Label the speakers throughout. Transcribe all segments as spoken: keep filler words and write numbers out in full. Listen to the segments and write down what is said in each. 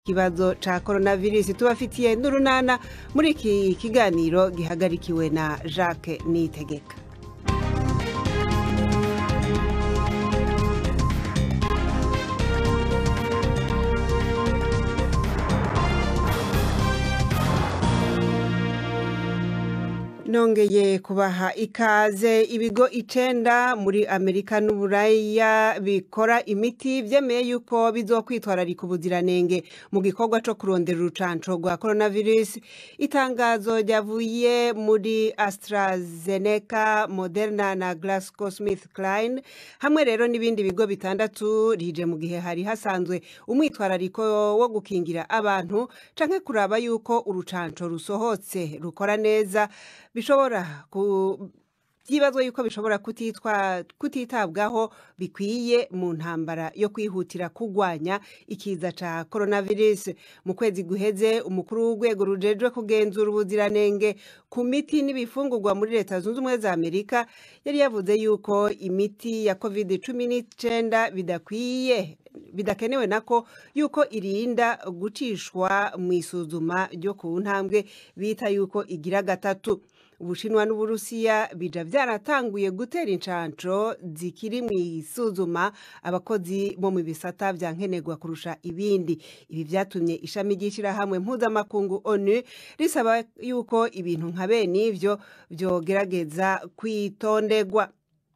Speaker 1: Kibazo ca coronavirus tubafitiye n'urunana muri iki kiganiro gihagarikiwe na Jacques Nitegeka. Nongeye kubaha ikaze. Ibigo icenda muri Amerika n'Uburaya bikora imiti vyemeye yuko bizokwitwararika ubuziranenge mu gikorwa co kurondera urucanco rwa coronavirus. Itangazo ryavuye muri AstraZeneca, Moderna na GlaxoSmithKline hamwe rero n'ibindi bigo bitandatu rije mu gihe hari hasanzwe umwitwarariko wo gukingira abantu canke kuraba yuko urucanco rusohotse rukora neza. Bishobora ku byibazwa yuko bishobora kutitwa kutitabwaho bikwiye mu ntambara yo kwihutira kugwanya ikiza ca coronavirus. Mu kwezi guheze umukuru w'urwego rujejwe kugenzura ubuziranenge ku miti n'ibifungurwa muri Leta Zunze Ubumwe za Amerika yari yavuze yuko imiti ya covid cumi n'icenda bidakwiye bidakenewe nako yuko irinda gucishwa mu isuzuma ryo ku ntambwe bita yuko igira gatatu. Ubushinwa n'Uburusiya bija byaratanguye gutera incanco zikiri mu isuzuma abakozi bo mu bisata vyankenerwa kurusha ibindi. Ibi vyatumye ishami ry'ishirahamwe mpuzamakungu ONU risaba yuko ibintu nka bene ivyo vyogerageza kwitondegwa.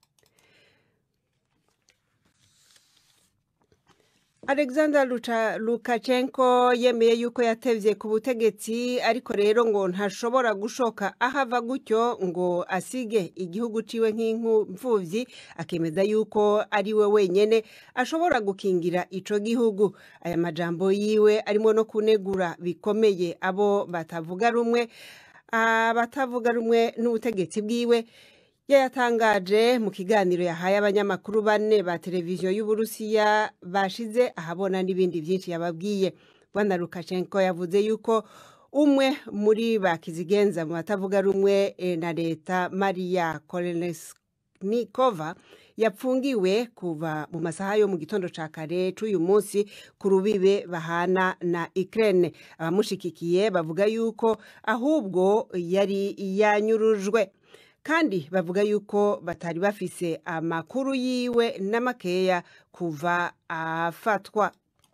Speaker 1: Alexander Lukashenko yemeye yuko yatevye ku butegetsi ariko rero ngo ntashobora gushoka ahava gutyo ngo asige igihugu ciwe nk'impfuvyi, akemeza yuko ari we wenyene ashobora gukingira ico gihugu. Aya majambo yiwe arimo no kunegura bikomeye abo batavuga rumwe abatavuga rumwe n'ubutegetsi bwiwe. Yayatangaje mu kiganiro yahaye abanyamakuru bane ba televiziyo y'Uburusiya bashize ahabona n'ibindi byinshi yababwiye. Bwana Lukashenko yavuze yuko umwe muri bakizigenza mu batavuga rumwe na leta, Maria Kolesnikova, yapfungiwe kuva mu masaha yo mu gitondo ca kare c'uyu munsi ku rubibe bahana na Ukraine. Abamushikikiye bavuga yuko ahubwo yari yanyurujwe, kandi bavuga yuko batari bafise amakuru yiwe n'amakeya kuva afatwa.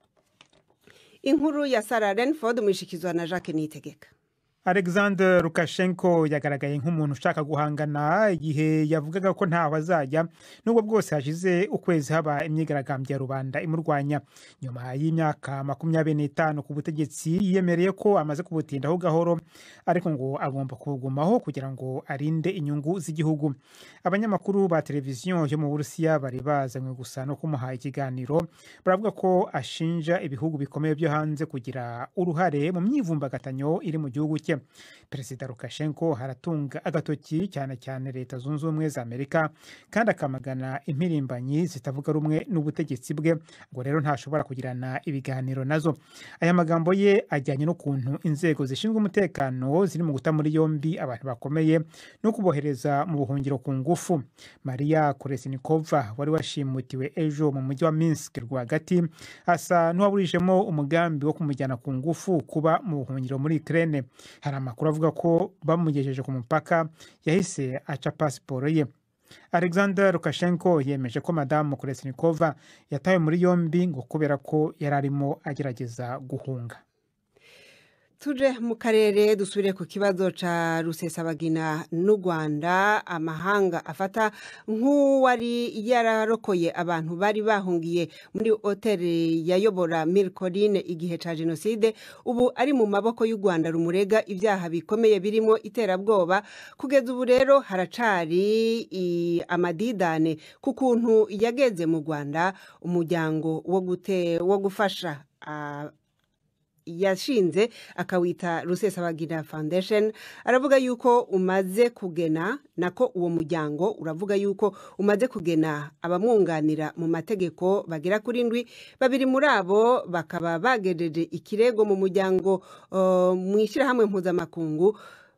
Speaker 1: Inkuru ya Sarah Renford mwishikizwa na Jacques Nitegeka.
Speaker 2: Alexander Lukashenko yagaragaye nk'umuntu ushaka guhangana igihe yavugaga ko ntaho azajya nubwo bwose hashize ukwezi haba imyigaragambyo ya rubanda imurwanya. Nyuma y'imyaka makumyabiri n'itanu ku butegetsi yiyemereye ko amaze kubutindaho gahoro, ariko ngo agomba kugumaho kugira ngo arinde inyungu z'igihugu. Abanyamakuru ba televiziyo yo mu Burusiya bari bazanywe gusa no kumuha ikiganiro, baravuga ko ashinja ibihugu bikomeye byo hanze kugira uruhare mu myivumbagatanyo iri mu gihugu cye. Perezida Lukashenko haratunga agatoki cyane cyane Leta Zunze Ubumwe za Amerika kandi akamagana impirimbanyi zitavuga rumwe n'ubutegetsi bwe, ngo rero ntashobora kugirana ibiganiro nazo. Aya magambo ye ajyanye no kuntu inzego zishinzwe umutekano ziri mu guta muri yombi abantu bakomeye no kubohereza mu buhungiro ku ngufu. Maria Kolesnikova wari washimutiwe ejo mu mujyi wa Minsk rwagati asa n'uwaburijemo umugambi wo kumujyana ku ngufu kuba mu buhungiro muri Ukraine. Hari amakuru avuga ko bamugejeje ku mupaka yahise aca pasiporo ye. Alexander Lukashenko yemeje ko Madamu Kolesnikova yatawe muri yombi ngo kubera ko yari arimo agerageza guhunga.
Speaker 1: Tuje mu karere dusubire ku kibazo ca Rusesabagina n'u Rwanda. Amahanga afata nk'uwari yararokoye abantu bari bahungiye muri hoteli yayobora Milcoline igihe ca jenoside ubu ari mu maboko y'u Rwanda rumurega ibyaha bikomeye birimo iterabwoba. Kugeza ubu rero haracari amadidane ku kuntu yageze mu Rwanda. Umuryango wo gute wo gufasha uh, yashinze akawita Rusesabagina Foundation aravuga yuko umaze kugena nako uwo muryango uravuga yuko umaze kugena abamwunganira mu mategeko bagera kuri ndwi. Babiri muri abo bakaba bagejeje ikirego mu muryango uh, mwishira hamwe mpuzamakungu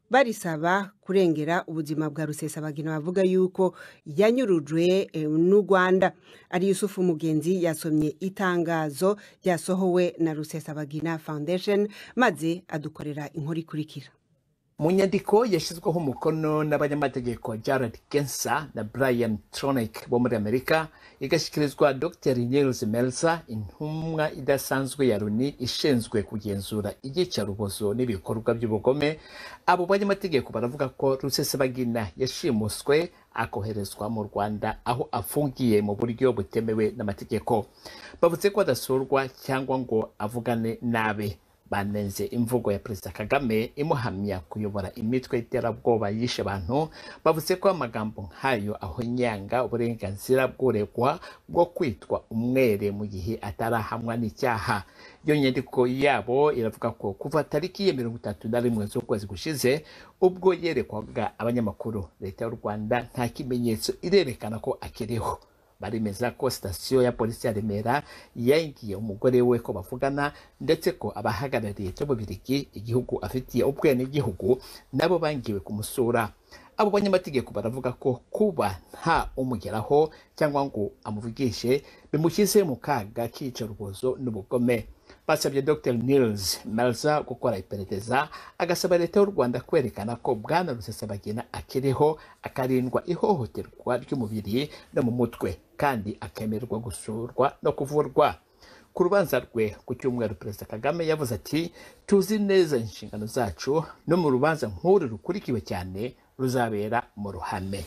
Speaker 1: barisaba kurengera ubuzima bwa Rusesabagina bavuga yuko yanyurujwe n'u Rwanda. Ari Yusufu Mugenzi yasomye itangazo ryasohowe na Rusesabagina Foundation maze adukorera inkuru ikurikira.
Speaker 3: Mu nyandiko yashizweho umukono n'abanyamategeko Jared Gensa na Brian Tronick bo muri Amerika, igashikirizwa Doctor Niels Melzer, intumwa idasanzwe ya Loni ishinzwe kugenzura iyicarubozo n'ibikorwa by'ubugome. Abo banyamategeko baravuga ko Rusesabagina yashimuswe akoherezwa mu Rwanda aho afungiye mu buryo butemewe n'amategeko. Bavuze ko adasurwa cyangwa ngo avugane nabe. Banenze imvugo ya Perezida Kagame imuhamya kuyobora imitwe y'iterabwoba yishe abantu. Bavuze ko amagambo nk'ayo ahonyanga uburenganzira bw'uregwa bwo kwitwa umwere mu gihe atarahamwa n'icyaha. Iyo nyandiko yabo iravuga ko kuva tariki ya mirongo itatu na rimwe z'ukwezi gushize ubwo yerekwaga abanyamakuru, leta y'u Rwanda nta kimenyetso irerekana ko akiriho. Barimeza ko sitasiyo ya polisi ya Remera yangiye umugore we ko bavugana, ndetse ko abahagarariye cyo bubirigi igihugu afitiye ubwene igihugu nabo bangiwe kumusura. Abo banyamategeko baravuga ko kuba nta umugeraho cyangwa ngo amuvugishe bimushyize mu kaga k'iyicarubozo n'ubugome. Basabye Doctor Niels Melzer gukora iperereza, agasaba leta y'u Rwanda kwerekana ko Bwana Rusesabagina akiriho, akarindwa ihohoterwa ry'umubiri no mu mutwe, kandi akemerwa gusurwa no kuvurwa. Ku rubanza rwe ku cyumweru, Perezida Kagame yavuze ati tuzi neza inshingano zacu, no mu rubanza nk'uru rukurikiwe cyane ruzabera mu ruhame.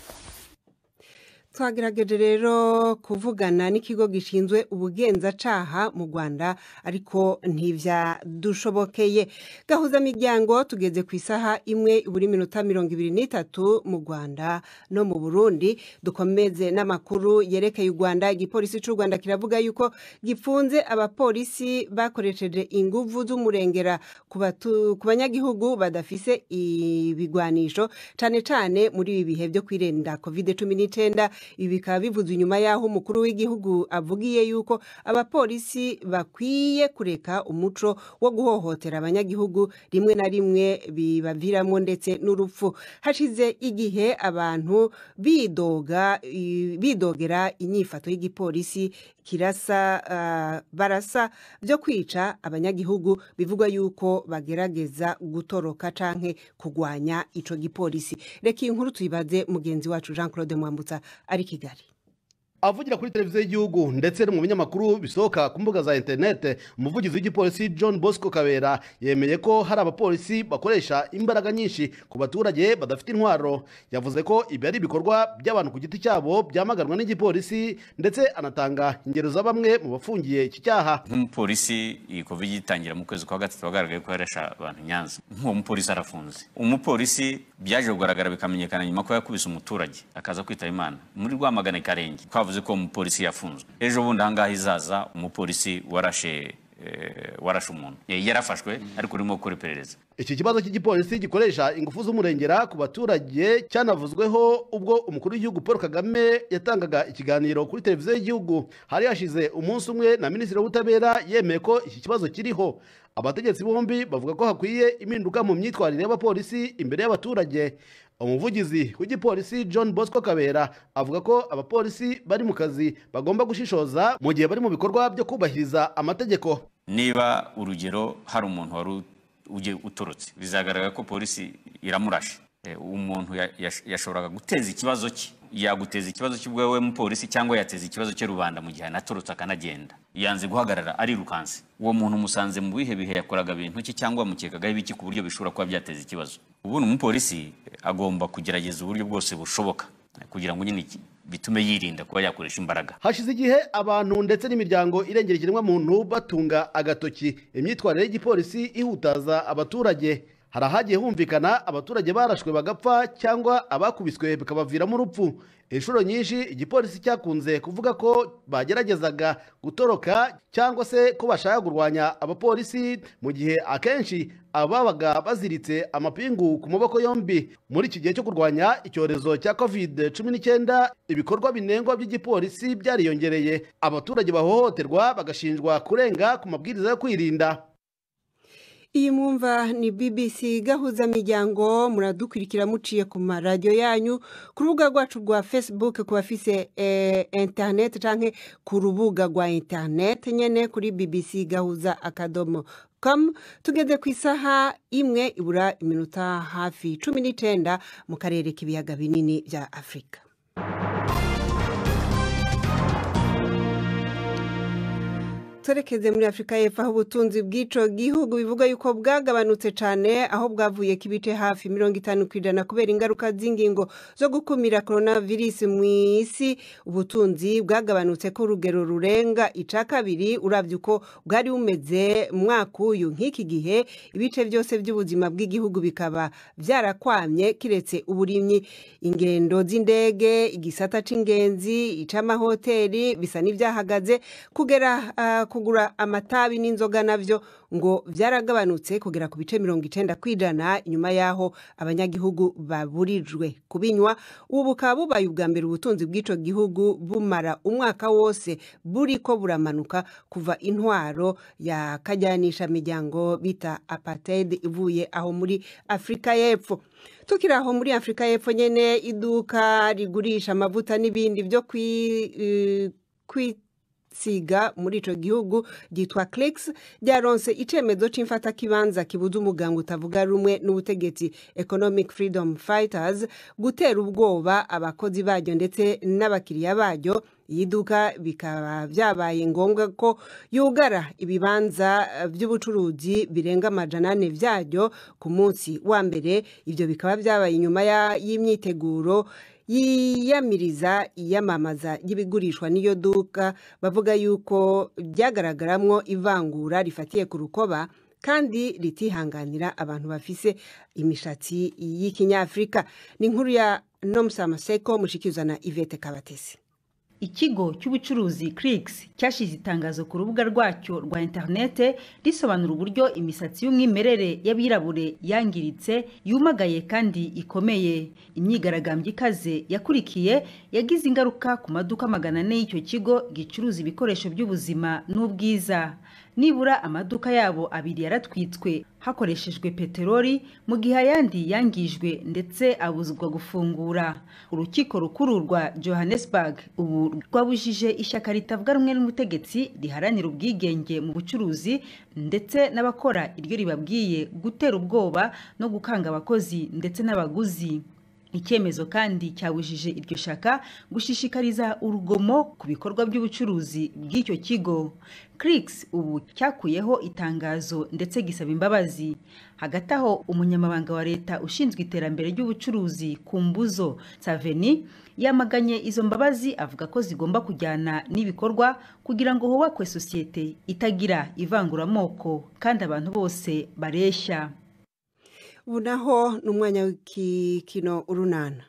Speaker 1: Twagerageje rero kuvugana n'ikigo gishinzwe ubugenzacyaha mu Rwanda ariko ntivyadushobokeye. Gahuza miryango tugeze ku isaha imwe buri minota mirongo ibiri n'itatu mu Rwanda no mu Burundi. Dukomeze n'amakuru yerekeye u Rwanda. Igipolisi cy'u Rwanda kiravuga yuko gipfunze abapolisi bakoresheje inguvu z'umurengera ku banyagihugu badafise ibigwanisho, cyane cyane muri ibi bihe byo kwirinda covid cumi n'icyenda. Ibi bikaba bivuzwe inyuma y'aho umukuru w'igihugu avugiye yuko abapolisi bakwiye kureka umuco wo guhohotera abanyagihugu, rimwe na rimwe bibaviramo ndetse n'urupfu. Hashize igihe abantu bidoga bidogera inyifato y'igipolisi kirasa uh, barasa byo kwica abanyagihugu, bivugwa yuko bagerageza gutoroka canke kugwanya ico gipolisi. Reka inkuru tuyibaze mugenzi wacu Jean Claude Mwambutsa ari Kigali.
Speaker 4: Avugira kuri televiziyo y'igihugu ndetse no mu binyamakuru bisohoka ku mbuga za internet, umuvugizi w'igipolisi John Bosco Kabera yemeye ko hari abapolisi bakoresha imbaraga nyinshi ku baturage badafite intwaro. Yavuze ko ibi ari ibikorwa by'abantu ku giti cyabo byamaganwa n'igipolisi, ndetse anatanga ingero za bamwe mu bafungiye iki cyaha.
Speaker 5: Nk'umupolisi iyi covid itangira mu kwezi kwa gatatu wagaragaye ko yaresha abantu Nyanza, nk'uwo mupolisi arafunze. Umupolisi byaje kugaragara bikamenyekana nyuma ko yakubise umuturage akaza kwitaba Imana muri Rwamagana Karenge. Kwavuze ko umupolisi yafunzwe. Ejo bundi ahangaha izaza umupolisi warashe warashe umuntu yarafashwe ariko urimo gukora iperereza.
Speaker 4: Iki kibazo cy'igipolisi gikoresha ingufu z'umurengera ku baturage cyanavuzweho ubwo umukuru w'igihugu Paul Kagame yatangaga ikiganiro kuri televiziyo y'igihugu. Hari hashize umunsi umwe na Minisitiri w'Ubutabera yemeye ko iki kibazo kiriho. Abategetsi bombi bavuga ko hakwiye impinduka mu myitwarire y'abapolisi imbere y'abaturage. Umuvugizi w'igipolisi John Bosco Kabera avuga ko abapolisi bari mu kazi bagomba gushishoza mu gihe bari mu bikorwa byo kubahiriza amategeko.
Speaker 5: Niba urugero hari umuntu wari uje uturutse, bizagaragara ko polisi iramurashe, umuntu yashoboraga guteza ikibazo cye, yaguteza ikibazo cy'ubwewe mu polisi cyangwa yateza ikibazo cye rubanda mu gihe anaturutse akanagenda, yanze guhagarara ari rukanse. Uwo muntu musanze mu bihe bihe yakoraga ibintu ki cyangwa mukekagaho ibiki ku buryo bishobora kuba byateza ikibazo. Ubu umupolisi agomba kugerageza uburyo bwose bushoboka kugira ngo nyine bitume yirinda kuba yakoresha imbaraga.
Speaker 4: Hashize igihe abantu ndetse n'imiryango irengera ikiremwamuntu batunga agatoki imyitwarire y'igipolisi ihutaza abaturage. Hari ahagiye humvikana abaturage barashwe bagapfa cyangwa abakubiswe bikabaviramo urupfu. Inshuro nyinshi igipolisi cyakunze kuvuga ko bageragezaga gutoroka cyangwa se ko bashaka kurwanya abapolisi, mu gihe akenshi ababaga baziritse amapingu ku maboko yombi. Muri iki gihe cyo kurwanya icyorezo cya covid cumi n'icyenda, ibikorwa binengwa by'igipolisi byariyongereye. Abaturage bahohoterwa bagashinjwa kurenga ku mabwiriza yo kwirinda.
Speaker 1: Iyi mwumva ni B B C gahuza miryango muradukurikira muciye ku maradiyo yanyu ku rubuga rwacu rwa Facebook ku bafise eh, internet canke ku rubuga rwa internet nyene kuri B B C gahuza akadomo com. Tugeze ku isaha imwe ibura iminota hafi cumi n'icenda mu karere k'ibiyaga binini vya Afrika. Turekeze muri Afrika y'Epfo aho ubutunzi bw'ico gihugu bivuga yuko bwagabanutse cane aho bwavuye kibice hafi mirongo itanu kwijana kubera ingaruka z'ingingo zo gukumira coronavirus mu isi. Ubutunzi bwagabanutse ko urugero rurenga ica kabiri uravye uko bwari bumeze mwaka uyu. Nk'iki gihe ibice byose by'ubuzima bw'igihugu bikaba vyarakwamye kiretse uburimyi, ingendo z'indege, igisata c'ingenzi, ic'amahoteli bisa n'ivyahagaze. Kugera uh, kugura amatabi n'inzoga navyo ngo vyaragabanutse kugera ku bice mirongo icenda kwijana inyuma yaho abanyagihugu baburijwe kubinywa. Ubu bukaba bubaye ubwa mbere ubutunzi bw'ico gihugu bumara umwaka wose buriko buramanuka kuva intwaro ya kajyanisha miryango bita apartheid ivuye aho muri Afrika y'Epfo. Tukira aho muri Afrika y'Epfo nyene, iduka rigurisha amavuta n'ibindi byo kwi uh, kwi siga muri ico gihugu gitwa Clicks ryaronse icemezo c'imfata kibanza kibuza umuganga utavuga rumwe n'ubutegetsi Economic Freedom Fighters gutera ubwoba abakozi baryo ndetse n'abakiriya baryo. Yiduka bikaba vyabaye ngombwa ko yugara ibibanza by'ubucuruzi birenga amajana ane vyaryo ku munsi wa mbere. Ivyo bikaba vyabaye inyuma y'imyiteguro yiyamiriza iyamamaza y'ibigurishwa n'iyo duka bavuga yuko ryagaragaramwo ivangura rifatiye ku rukoba kandi ritihanganira abantu bafise imishatsi y'ikinyafrika. Ni inkuru ya Nomsamaseko mushikiza na Ivete Kabatesi.
Speaker 6: Ikigo cy'ubucuruzi Clicks cyashize itangazo ku rubuga rwacyo rwa internet risobanura uburyo imisatsi y'umwimerere y'abirabure yangiritse, yumagaye kandi ikomeye. Imyigaragambyo ikaze yakurikiye yagize ingaruka ku maduka magana ane y'icyo kigo gicuruza ibikoresho by'ubuzima n'ubwiza. Nibura amaduka yabo abiri yaratwitswe hakoreshejwe peteroli mu gihe ayandi yangijwe ndetse abuzwa gufungura. Urukiko rukuru rwa Johannesburg ubu rwabujije ishyaka ritavuga rumwe n'umutegetsi riharanira ubwigenge mu bucuruzi ndetse n'abakora iryo ribabwiye gutera ubwoba no gukanga abakozi ndetse n'abaguzi. Icyemezo kandi cyabujije iryo shaka gushishikariza urugomo ku bikorwa by'ubucuruzi bw'icyo kigo. Clicks ubu cyakuyeho itangazo ndetse gisaba imbabazi. Hagati aho umunyamabanga wa leta ushinzwe iterambere ry'ubucuruzi ku Mbuzo Saveni yamaganye izo mbabazi, avuga ko zigomba kujyana n'ibikorwa kugira ngo hubakwe sosiyete itagira ivanguramoko kandi abantu bose bareshya.
Speaker 1: Ubu naho ni umwanya w'ikino urunana.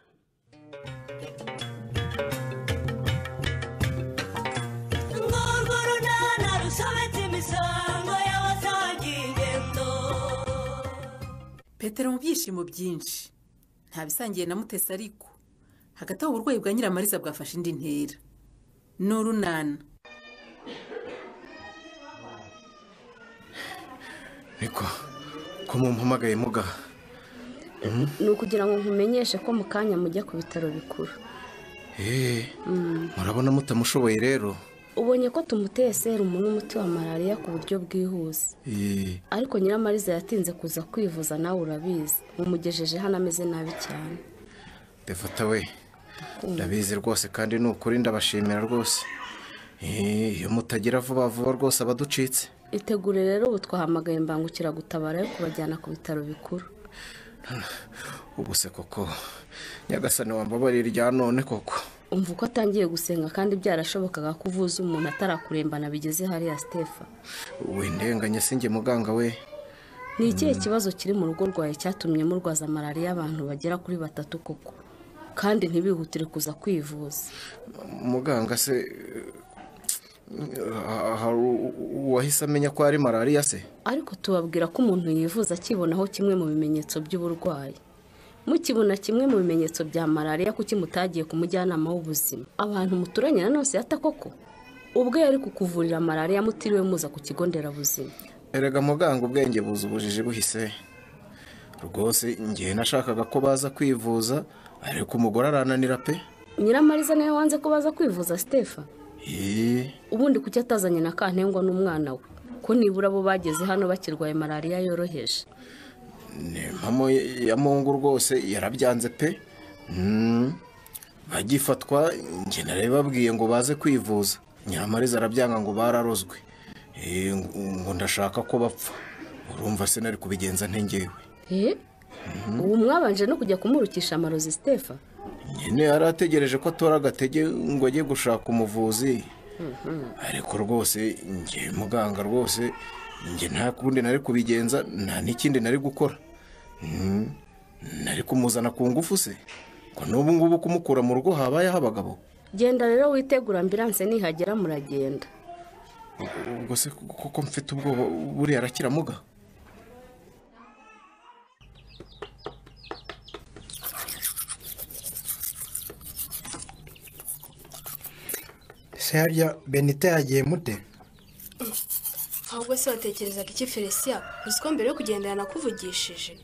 Speaker 7: Petero mu byishimo byinshi ntabisangiye na Mutesi, ariko hagati aho uburwayi bwa Nyiramariza bwafashe indi ntera. Ni urunana.
Speaker 8: Niko ko mumpamagaye muga
Speaker 9: ni ukugira ngo nkumenyeshe ko mu kanya mujya ku bitaro bikuru.
Speaker 8: Eh, murabona mutamushoboye rero.
Speaker 9: Ubonye ko tumuteye serumu n'umuti wa malaria ku buryo bwihuse.
Speaker 8: Eh,
Speaker 9: ariko Nyiramariza yatinze kuza kwivuza, nawe urabizi umugejeje hano ameze nabi cyane.
Speaker 8: Defata we ndabizi rwose kandi n'ukuri ndabashimira rwose. Eh, iyo mutagira vuba vuba rwose abaducitse.
Speaker 9: Itegure rero ubu twahamagaye imbangukira gutabara yo kubajyana ku bitaro bikuru.
Speaker 8: Ubu se koko Nyagasani wambabarira irya none koko.
Speaker 9: Umva uko atangiye gusenga kandi byarashobokaga kuvuza umuntu atarakurembana bigeze hariya Stefa.
Speaker 8: We ndenganye singe muganga we.
Speaker 9: Ni ikihe kibazo kiri mu rugo rwawe cyatumye murwaza malaria abantu bagera kuri batatu koko kandi ntibihutire kuza kwivuza?
Speaker 8: Muganga se wahise amenya ko ari malaria se?
Speaker 9: Ariko tubabwira ko umuntu yivuza akibonaho kimwe mu bimenyetso by'uburwayi. Mukibona kimwe mu bimenyetso bya malaria kuki mutagiye ku mujyanama w'ubuzima? Abantu muturanye na nose yata koko ubwo yari kukuvurira malaria mutiriwe muza ku kigo nderabuzima.
Speaker 8: erega muganga ubwenge buza ubujiji buhise rwose ngiye nashakaga ko baza kwivuza ariko umugore arananira pe.
Speaker 9: Nyiramariza niwe wanze ko baza kwivuza Stefa?
Speaker 8: Eh,
Speaker 9: ubundi kuki atazanye na Kantengwa n'umwana we ko nibura bo bageze hano bakirwaye malaria yoroheje?
Speaker 8: ne mamo ya Mungu rwose yarabyanze pe. Mm. Bagifatwa nge narebabwiye ngo baze kwivuza. Nyiramariza arabyanga ngo bararozwe. Eh, ngo ndashaka ko bapfa. Urumva se nari kubigenza ntengewe.
Speaker 9: Eh? Ubu mwabanje no kujya kumurukisha amarozi Stefa?
Speaker 8: Nyine yarategereje ko atora agatege ngo ajye gushaka umuvuzi. Ariko rwose nge muganga rwose nge nta kundi nari kubigenza nta n'ikindi nari gukora. Nari kumuzana ku ngufu se ko n'ubu ngubu kumukura mu rugo habaye abagabo.
Speaker 9: Genda rero witegura ambulance nihagera muragenda.
Speaker 8: Ubwo se kuko mfite ubwoba buri arakira muga.
Speaker 10: Serya Benite yagiye mute?
Speaker 11: Ahubwo se watekerezaga iki Felicien? Uziko mbere yo kugendana nakuvugishije.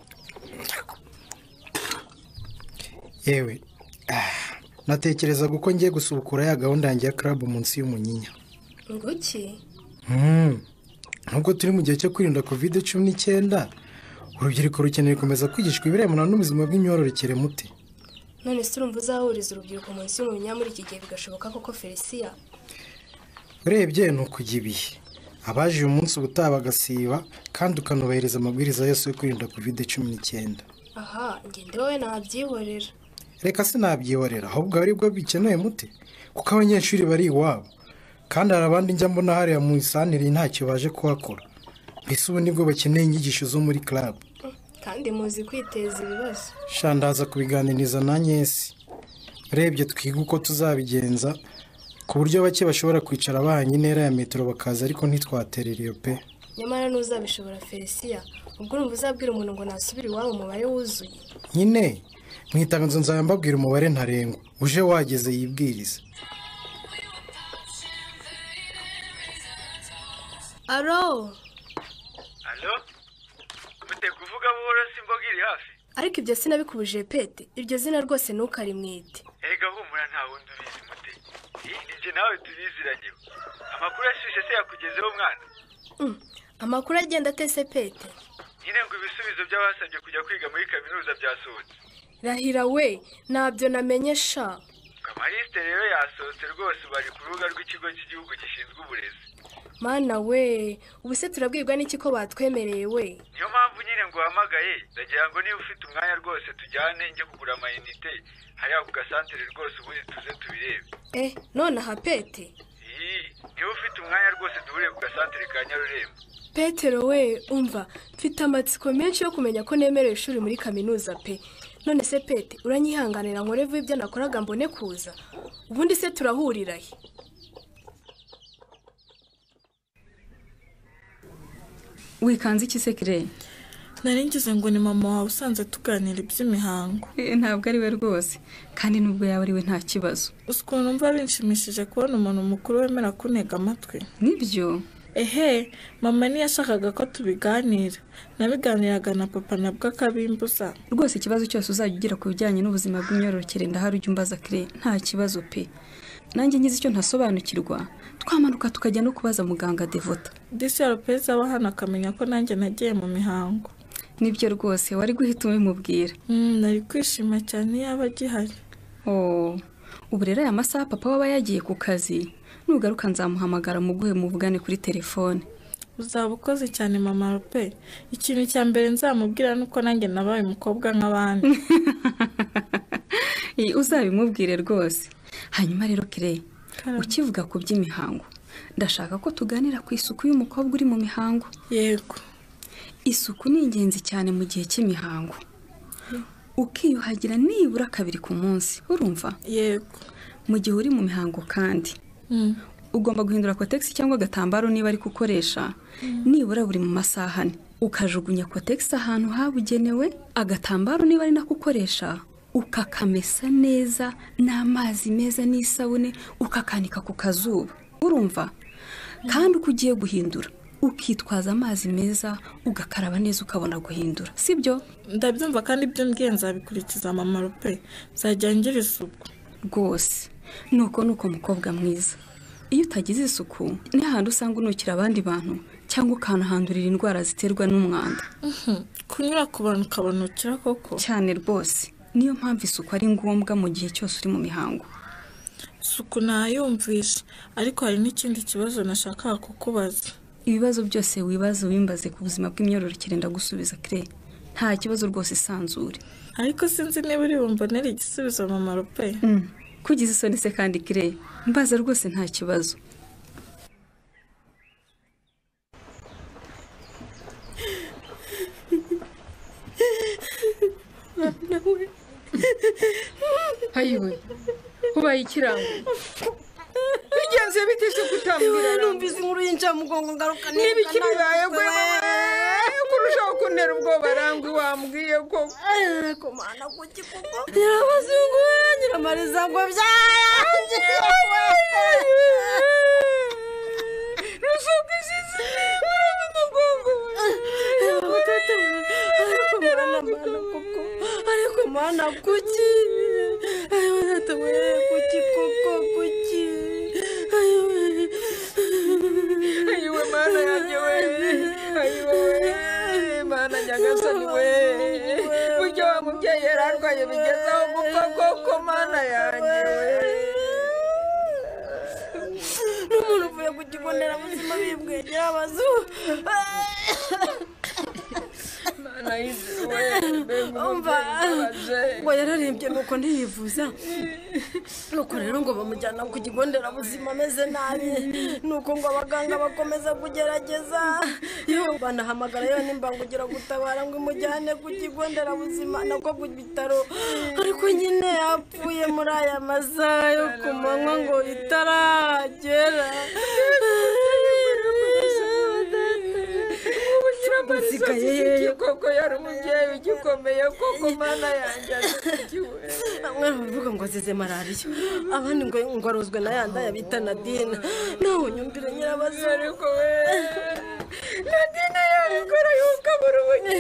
Speaker 10: Yewe. Natekerezaga uko ngiye gusubukura ya gahunda yanjye ya club munsi y'umunyinya.
Speaker 11: Nguki?
Speaker 10: Hmm. Nubwo turi mu gihe cyo kwirinda covid cumi n'icyenda, urubyiruko rukeneye komeza kwigishwa ibirebana n'ubuzima bw'imyororokere mute.
Speaker 11: None se urumva uzahuriza urubyiruko munsi y'umunya muri iki gihe bigashoboka koko Felicien?
Speaker 10: Urebye no kugibiye. Abaje uyu munsi ubutaha bagasiba kandi ukanubahiriza amabwiriza yose yo kwirinda covid cumi n'icyenda.
Speaker 11: Aha, ngende wowe nabyihorera.
Speaker 10: Reka se nabyihorera ahubwo ari bwo bikeneye mute kuko abanyeshuri bari iwabo kandi hari abandi njya mbona hariya mu isanire ntacyo baje kuhakora. Mbese ubu nibwo bakeneye inyigisho zo muri club.
Speaker 11: Kandi muzi kwiteza ibibazo.
Speaker 10: Shandaza kubiganiriza na Nyesi. Urebye twiga uko tuzabigenza ku buryo bake bashobora kwicara bahanye intera ya metero bakaza ariko ntitwaterera iyo pe.
Speaker 11: Nyamara n'uzabishobora Felicien, ubwo urumva uzabwira umuntu ngo nasubire iwabo umubare wuzuye.
Speaker 10: Nyine mwitangazo nzaba mbabwira umubare ntarengwa uje wageze yibwiriza.
Speaker 11: Alo.
Speaker 12: Alo? Mute kuvuga buhoro simbogiri hafi.
Speaker 11: Ariko ibyo sinabikubuje pete. Iryo zina rwose ntukarimwite.
Speaker 12: Ega humura nta wundi ubizi mute. Nje nawe tubiziranye. Amakuru ashushe se yakugezeho mwana.
Speaker 11: Mm. Amakuru agenda tese pete.
Speaker 12: Nyine ngo ibisubizo by'abasabye kujya kwiga muri kaminuza byasohotse.
Speaker 11: Rahira we, nabyo namenyesha.
Speaker 12: Kamariste rero yasohotse rwose bari ku rubuga rw'ikigo cy'igihugu gishinzwe uburezi.
Speaker 11: Mana we, ubu se turabwirwa n'iki ko batwemereye we?
Speaker 12: Niyo mpamvu nyine ngo uhamagaye, ndagira ngo niba ufite umwanya rwose tujyane njye kugura amayinite hariya ku gasantere rwose ubundi tuze tubirebe.
Speaker 11: Eh, none aha pete?
Speaker 12: Iyi, niba ufite umwanya rwose duhure ku gasantere ka Nyarurembo.
Speaker 11: Petero we, umva, mfite amatsiko menshi yo kumenya ko nemerewe ishuri muri kaminuza pe. None se pete, uranyihanganira nkore vuba ibyo nakoraga mbone kuza? Ubundi se turahurira he?
Speaker 13: Wikanze iki sekire?
Speaker 14: Nari ngize ngo ni mama wawe usanze tuganira iby'imihango.
Speaker 13: Eh, ntabwo ari we rwose. Kandi nubwo yaba ari we nta kibazo.
Speaker 14: Usko numva binshimishije kubona umuntu mukuru wemera kuntega amatwi.
Speaker 13: Nibyo.
Speaker 14: Ehe, mama ni yashakaga ko tubiganira. Nabiganiraga na papa nabwo akabimbuza.
Speaker 13: Rwose ikibazo cyose uzajya ugira ku bijyanye n'ubuzima bw'imyororokere ndahari ujya umbaza kire, nta kibazo pe. Nanjye ngize icyo ntasobanukirwa, twamanuka tukajya no kubaza muganga Devota.
Speaker 14: Disi ya Lopez aba hano akamenya ko nanjye nagiye mu mihango.
Speaker 13: Nibyo rwose wari guhita ubimubwira.
Speaker 14: Mm, nari kwishima cyane yaba agihari.
Speaker 13: Oh, ubu rero aya masaha papa waba yagiye ku kazi. Nugaruka nzamuhamagara muguhe muvugane kuri telefone.
Speaker 14: Uzaba ukoze cyane mama Lope. Ikintu cya mbere nzamubwira nuko nanjye nabaye umukobwa nk'abandi.
Speaker 13: Iyi uzabimubwire rwose. Hanyuma rero kire, ukivuga ku by'imihango. Ndashaka ko tuganira ku isuku y'umukobwa uri mu mihango.
Speaker 14: Yego.
Speaker 13: Isuku ni ingenzi cyane mu gihe cy'imihango. Ukiyuhagira nibura kabiri ku munsi, urumva?
Speaker 14: Yego.
Speaker 13: Mu gihe uri mu mihango kandi
Speaker 14: Mm.
Speaker 13: ugomba guhindura kotex cyangwa agatambaro niba ari gukoresha nibura buri mu masaha ane. Ukajugunya kotex ahantu habugenewe, agatambaro niba ari nakukoresha ukakamesa neza n'amazi meza n'isabune ukakanika ku kazuba. Urumva? Kandi uko ugiye guhindura ukitwaza amazi meza ugakaraba neza ukabona guhindura sibyo?
Speaker 14: Ndabyumva kandi ibyo mbwiye nzabikurikiza mama Rupe, nzajya ngira isuku
Speaker 13: rwose. Nuko nuko mukobwa mwiza, iyo utagize isuku ni hahandi usanga unukira abandi bantu cyangwa ukanahandurira indwara ziterwa n'umwanda.
Speaker 14: Kunyura ku bantu ukabanukira koko
Speaker 13: cyane rwose. Niyo mpamvu isuku ari ngombwa mu gihe cyose uri mu mihango.
Speaker 14: Isuku nayumvishe, ariko hari n'ikindi kibazo nashakaga kukubaza.
Speaker 13: Ibibazo byose wibaza wimbaze ku buzima bw'imyororokere ndagusubiza Claire. Nta kibazo rwose isanzure.
Speaker 14: Ariko sinzi niba uri bumbonere igisubizo mama Rupe.
Speaker 13: Mm. Kugize isoni se kandi Claire, mbaza rwose nta kibazo.
Speaker 15: Nawe hayiwe ubaye ikirango bigenze bitese kutambira
Speaker 16: numvise inkuru y'inca mugongo ngaruka
Speaker 15: niba ikibibaye gwe kurushaho kuntera ubwoba rangwi wambwiye ko
Speaker 16: ko mana kuki koko nyirabazungu nyiramariza ngo byaranje
Speaker 15: rusuka isizi uramugongo
Speaker 16: utata ariko mana mana koko ariko mana kuki ayo natawe kuki koko kuki
Speaker 15: ayiwe mana yanjye we ayiwe mana nyagasani we buryo wa mubyeyi yararwaye bigezaho gupfa koko mana yanjye we
Speaker 16: n'umuntu uvuye ku kigo nderabuzima bibwegera abazu
Speaker 15: mana yiziwe
Speaker 16: umva ngo yararembye nuko ntiyivuza nuko rero ngo bamujyana ku kigo nderabuzima ameze nabi nuko ngo abaganga bakomeza kugerageza yo banahamagara yo nimbangugira gutabara ngo imujyane ku kigo nderabuzima nako ku bitaro ariko nyine yapfuye muri aya masaha yo ku manywa ngo itaragera.
Speaker 15: Nsigaye koko yari umubyeyi ugikomeye koko mana yanjye asigiwe.
Speaker 16: Bamwe bavuga ngo azize malariya abandi ngo ngo arozwe na yanda yabita Nadine. Nawe nyumvire nyirabazo
Speaker 15: ariko we Nadine yabikora yuko burubunye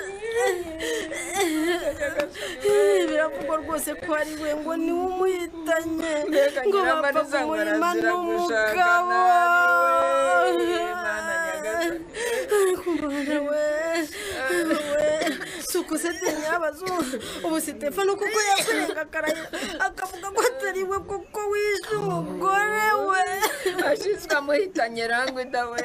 Speaker 16: biravugwa rwose ko ari we ngo ni umuhitanye ngo bapfa kumurima n'umugabo. Suko sete nyabazo ubu Stefano kuko yakurenga karaye akavuga ko atari we kuko wishe umugore we
Speaker 15: ashizwe amuhitanye rangwe dawe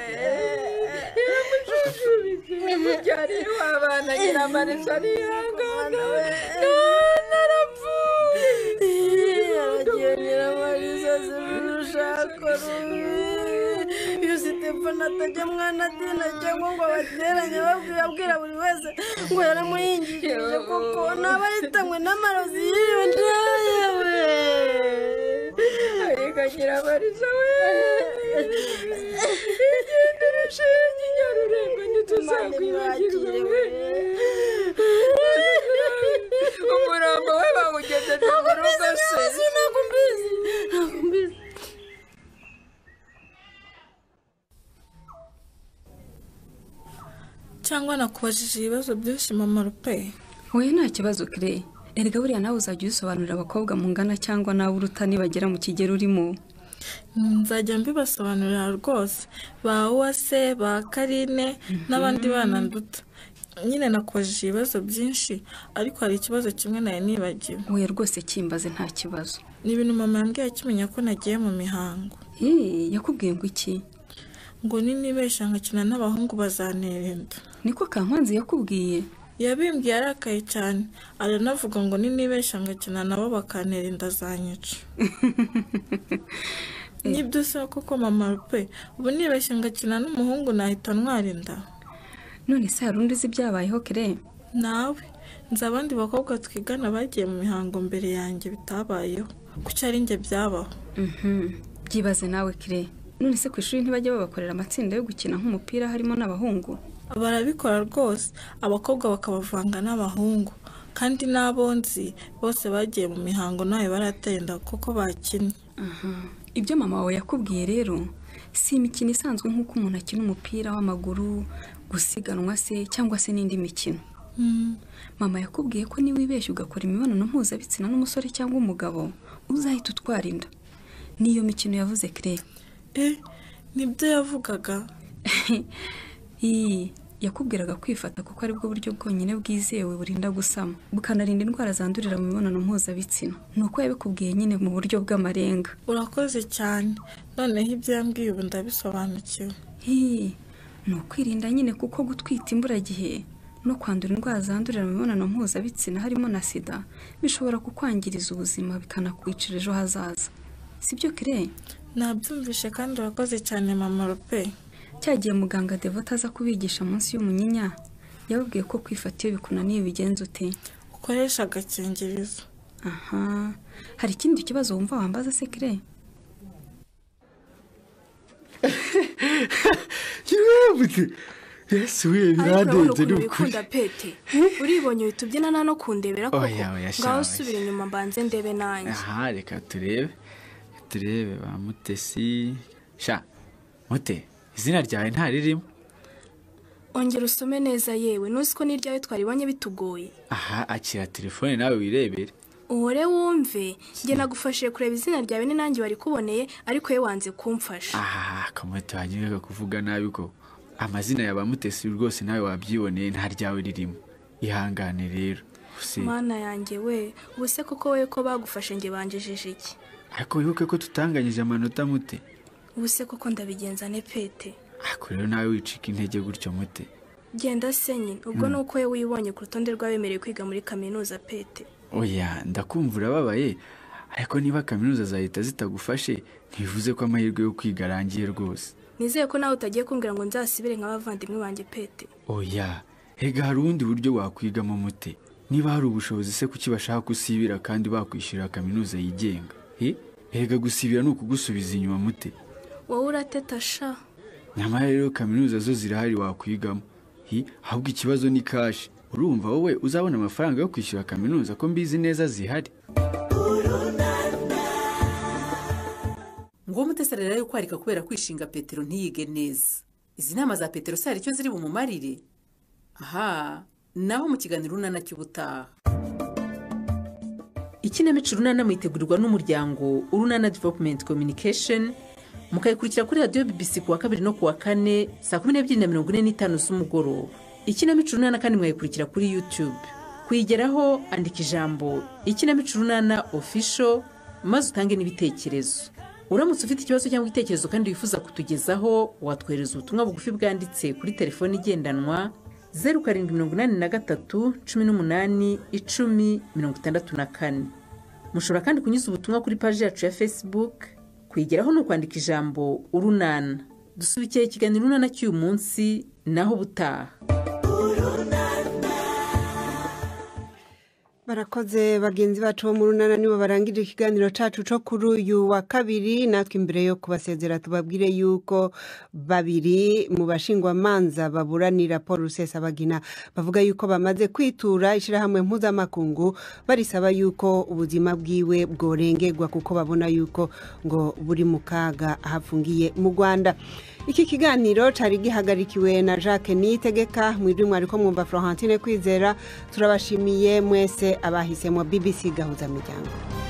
Speaker 15: nimubyari w'abana nyiramarisa niyangana we narapfuye
Speaker 16: yaragiye nyiramarisa zirushako rubi iyo Stefano atajya mwana Dina cyangwa ngo abateranye babwira buri wese ngo yaramuyingikije kuko naba yitanywe n'amarozi y'iyo ndaya we
Speaker 15: ariko nyiramarisa we igendere shenye nyarurengo ntituzakwibagirwe we umurambo we bawugejeje mu rugo se
Speaker 16: ntabwo mbizi ntabwo mbizi.
Speaker 14: cyangwa nakubajije ibibazo byinshi mama Rupe?
Speaker 13: Oya nta kibazo Claire. Erega buriya nawe uzajya usobanurira abakobwa mungana cyangwa nawe uruta nibagera mu kigero urimo.
Speaker 14: Nzajya mbibasobanurira rwose ba Uwase ba Karine n'abandi bana nduta. Nyine nakubajije ibibazo byinshi ariko hari ikibazo kimwe naye nibagiwe.
Speaker 13: Oya rwose kimbaze nta kibazo.
Speaker 14: Ni ibintu mama yambwiye akimenya ko nagiye mu mihango.
Speaker 13: Eh yakubwiye ngo iki?
Speaker 14: Ngo ninibesha nkakina n'abahungu bazanterenda.
Speaker 13: Niko Kankwanzi yakubwiye?
Speaker 14: Yabimbwiye arakaye cyane aranavuga ngo ninibesha ngakina nabo bakanterenda zanyica. Nibyo se koko mama Rupe ubu nibesha ngakina n'umuhungu nahita ntwarinda.
Speaker 13: None se harundi zibyabayeho Claire?
Speaker 14: Nawe nzi abandi bakobwa twigana bagiye mu mihango mbere yanjye bitabayeho kuki ari njye byabaho.
Speaker 13: Mhm byibaze nawe Claire. None se ku ishuri ntibajya babakorera amatsinda yo gukina nk'umupira harimo n'abahungu?
Speaker 14: Barabikora rwose abakobwa bakabavanga n'abahungu kandi n'abonzi bose bagiye mu mihango nawe baratenda kuko bakinnye.
Speaker 13: Aha ibyo mama wawe yakubwiye rero si imikino isanzwe nk'uko umuntu akina umupira w'amaguru gusiganwa se cyangwa se n'indi mikino. Mama yakubwiye ko niba wibeshye ugakora imibonano mpuzabitsina n'umusore cyangwa umugabo uzahita utwara inda. Niyo mikino yavuze Claire.
Speaker 14: Eh, nibyo yavugaga.
Speaker 13: Ii, yakubwiraga kwifata kuko ari bwo buryo bwonyine bwizewe burinda gusama bukanarinda indwara zandurira mu mibonano mpuzabitsina. Nuko yabikubwiye nyine mu buryo bw'amarenga.
Speaker 14: Urakoze cyane. Noneho ibyo yambwiye ubu ndabisobanukiwe.
Speaker 13: Ii, ni ukwirinda nyine kuko gutwita imburagihe no kwandura indwara zandurira mu mibonano mpuzabitsina harimo na sida bishobora kukwangiriza ubuzima bikanakwicira ejo hazaza. Sibyo Claire?
Speaker 14: Nabyumvishe kandi urakoze cyane mama Rope.
Speaker 13: Cyagiye muganga Devota aza kubigisha munsi y'umunyinya yababwiye ko kwifata iyo bikunaniye bigenza ute?
Speaker 14: Ukoresha agakingirizo.
Speaker 13: Aha, hari ikindi kibazo wumva wambaza se Claire?
Speaker 17: Kirebuti. Yes, we biradenze
Speaker 11: n'ukunda pete. Uribonye bitubyina no kundebera koko. Ngaho subira inyuma mbanze ndebe nanjye.
Speaker 17: Aha, reka turebe. Turebe ba Mutesi. Sha. Mute, izina ryawe ntaririmo.
Speaker 11: Ongera usome neza yewe, nuziko n'iryawe twaribonye bitugoye.
Speaker 17: Aha, akira telefone nawe wirebere.
Speaker 11: Uhore wumve, nge nagufashije kureba izina ryawe ni nanjye wari kuboneye, ariko ye wanze kumfasha.
Speaker 17: Aha, Kamote wagiye kuvuga nabi ko amazina ya ba Mutesi rwose nawe wabyiboneye nta ryawe ririmo. Ihangane rero.
Speaker 11: Mana yanjye we, ubuse koko we ko bagufashe nge banjejeje iki?
Speaker 17: Ariko wibuke ko tutanganyije amanota Mute.
Speaker 11: Ubuse koko ndabigenza ne pete.
Speaker 17: Ariko rero nawe wicika intege gutyo Mute.
Speaker 11: Genda senye, ubwo mm. nuko ye wibonye ku rutonde rw'abemerewe kwiga muri kaminuza pete.
Speaker 17: Oya, ndakumvura babaye. Ariko niba kaminuza zahita zitagufashe, ntibivuze ko amahirwe yo kwiga arangiye rwose.
Speaker 11: Nizeye ko nawe utagiye kumbwira ngo nzasibire nk'abavandimwe banjye pete.
Speaker 17: Oya, hega hari ubundi buryo wakwigamo Mute. Niba hari ubushobozi se kuki bashaka kusibira kandi bakwishyura kaminuza yigenga. He? Hega gusibira ni ukugusubiza inyuma Mute.
Speaker 11: Wowe urateta sha.
Speaker 17: Nyamara rero kaminuza zo zirahari wakwigamo. Hi, ahubwo ikibazo ni cash. Urumva wowe uzabona amafaranga yo kwishyura kaminuza ko mbizi neza zihari.
Speaker 7: Ngo Mutesi rero yo kwarika kubera kwishinga Petero ntiyige neza. Izi nama za Petero sari cyo ziri bumumarire. Aha, naho mu kiganiro runana cy'ubutaha. Ikinamico runana mwitegurirwa n'umuryango Urunana Development Communication mukayikurikira kuri radio B B C kuwa kabiri no kuwa kane saa kumi n'ebyiri na mirongo ine n'itanu z'umugoroba. Ikinamico runana kandi mwayikurikira kuri YouTube. Kuyigeraho andika ijambo Ikinamico runana official maze utange n'ibitekerezo. Uramutse ufite ikibazo cyangwa igitekerezo kandi wifuza kutugezaho watwohereza ubutumwa bugufi bwanditse kuri telefone igendanwa zeru karindwi mirongo inani na gatatu cumi n'umunani icumi mirongo itandatu na kane. Mushobora kandi kunyuza ubutumwa kuri page yacu ya Facebook. Kwigeraho no kwandika ijambo Urunana. Dusubikiye ikiganiro runana cy'uyu munsi naho butaha.
Speaker 1: Barakoze bagenzi bacu bo mu runana nibo barangije ikiganiro cacu cyo kuri uyu wa kabiri. Natwe imbere yo kubasezera tubabwire yuko babiri mu bashingwa manza baburanira Paul Rusesabagina bavuga yuko bamaze kwitura ishirahamwe mpuzamakungu barisaba yuko ubuzima bwiwe bworengerwa kuko babona yuko ngo buri mu kaga hafungiye mu Rwanda. Iki kiganiro cari gihagarikiwe na Jacques Niyitegeka, mwiri mwariko mwumva Florentine Kwizera. Turabashimiye mwese abahisemo B B C gahuza miryango.